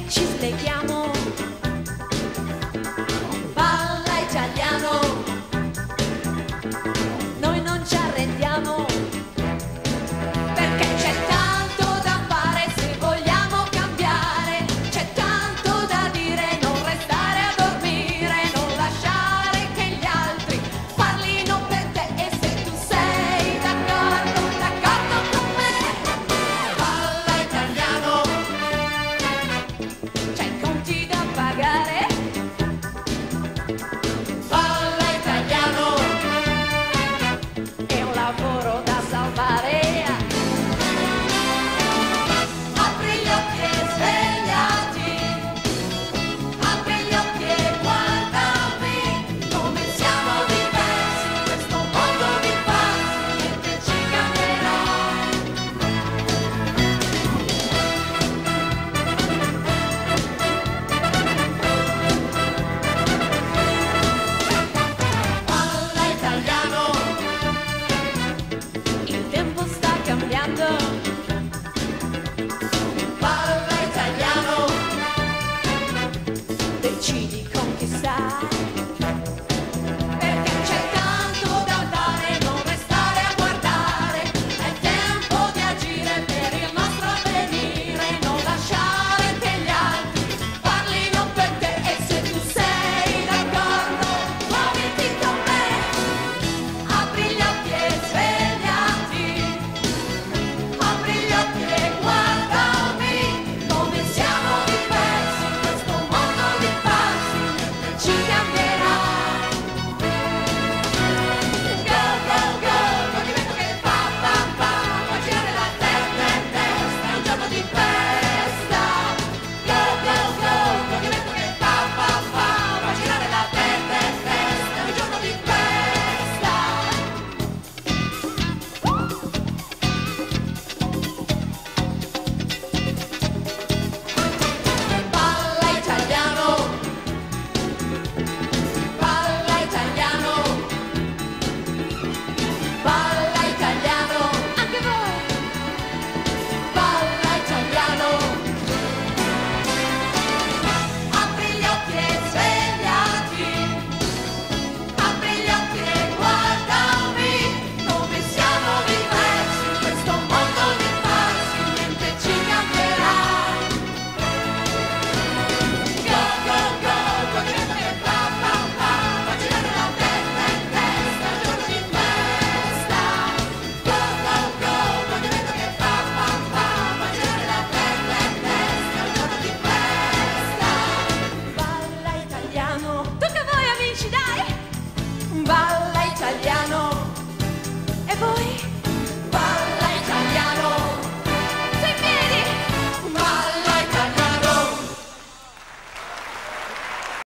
ci sleghiamo. Palla italiano, noi non ci arrendiamo, perché c'è tanto da fare se vogliamo cambiare, c'è tanto da dire, non restare a dormire, non lasciare che gli altri parlino per te. E se tu sei d'accordo con me, palla italiano, c'hai i conti da pagare. Palla italiano, è un lavoro da salvare. Apri gli occhi e svegliati, apri gli occhi e guardami, come siamo diversi in questo mondo di pazzi, niente ci cambierà. Palla italiano, il tempo sta cambiando,